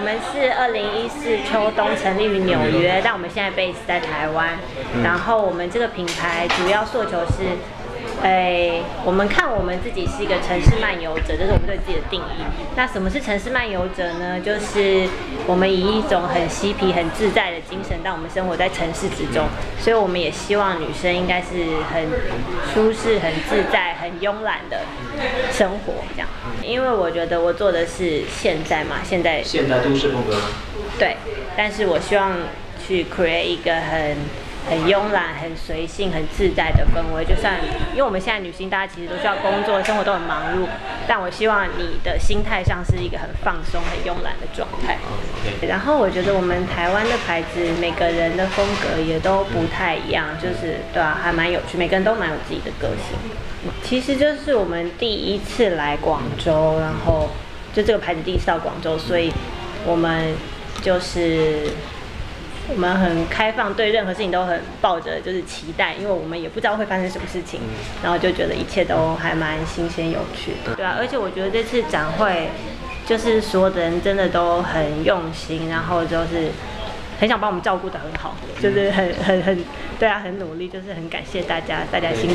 们是2014秋冬成立于纽约，但我们现在 base 在台湾。然后我们这个品牌主要诉求是，我们看我们自己是一个城市漫游者，这是我们对自己的定义。那什么是城市漫游者呢？就是我们以一种很嬉皮、很自在的精神，让我们生活在城市之中。所以我们也希望女生应该是很舒适、很自在、很慵懒的生活这样。因为我觉得我做的是现在嘛，现代都市风格吗？ 对，但是我希望去 create 一个很慵懒、很随性、很自在的氛围。就算因为我们现在女性大家其实都需要工作，生活都很忙碌，但我希望你的心态上是一个很放松、很慵懒的状态。然后我觉得我们台湾的牌子每个人的风格也都不太一样，就是对啊，还蛮有趣，每个人都蛮有自己的个性。其实就是我们第一次来广州，然后就这个牌子第一次到广州，所以我们很开放，对任何事情都很抱着就是期待，因为我们也不知道会发生什么事情，然后就觉得一切都还蛮新鲜有趣的。对啊，而且我觉得这次展会就是所有的人真的都很用心，然后就是很想把我们照顾得很好，就是很对啊，很努力，就是很感谢大家辛苦。